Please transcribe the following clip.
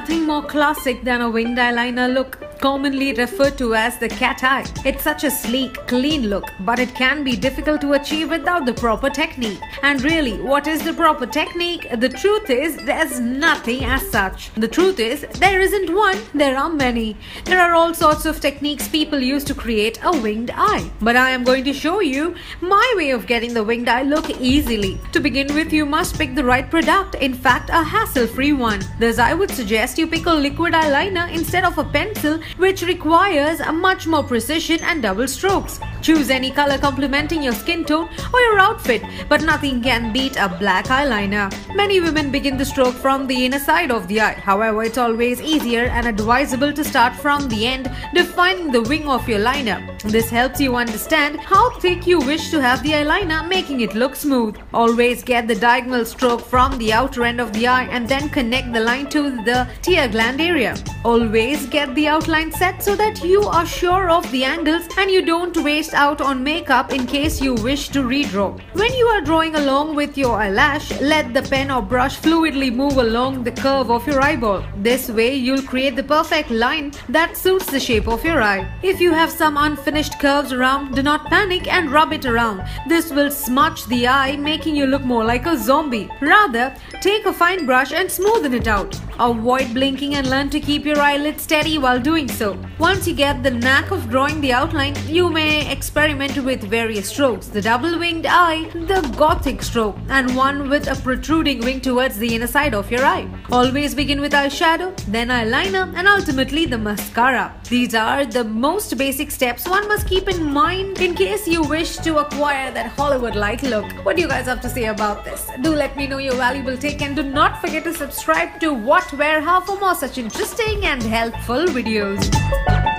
nothing more classic than a winged eyeliner look, commonly referred to as the cat eye. It's such a sleek, clean look, but it can be difficult to achieve without the proper technique. And really, what is the proper technique? The truth is, there's nothing as such. The truth is, there isn't one, there are many. There are all sorts of techniques people use to create a winged eye. But I am going to show you my way of getting the winged eye look easily. To begin with, you must pick the right product, in fact a hassle-free one. Thus, I would suggest you pick a liquid eyeliner instead of a pencil, which requires a much more precision and double strokes. Choose any color complementing your skin tone or your outfit, but nothing can beat a black eyeliner. Many women begin the stroke from the inner side of the eye. However, it's always easier and advisable to start from the end, defining the wing of your liner. This helps you understand how thick you wish to have the eyeliner, making it look smooth. Always get the diagonal stroke from the outer end of the eye and then connect the line to the tear gland area. Always get the outline set so that you are sure of the angles and you don't waste out on makeup in case you wish to redraw. When you are drawing along with your eyelash, let the pen or brush fluidly move along the curve of your eyeball. This way you'll create the perfect line that suits the shape of your eye. If you have some unfinished curves around, do not panic and rub it around. This will smudge the eye, making you look more like a zombie. Rather, take a fine brush and smoothen it out. Avoid blinking and learn to keep your eyelids steady while doing so. Once you get the knack of drawing the outline, you may experiment with various strokes: the double-winged eye, the gothic stroke, and one with a protruding wing towards the inner side of your eye. Always begin with eyeshadow, then eyeliner, and ultimately the mascara. These are the most basic steps one must keep in mind in case you wish to acquire that Hollywood-like look. What do you guys have to say about this? Do let me know your valuable take, and do not forget to subscribe to What, Where, How for more such interesting and helpful videos.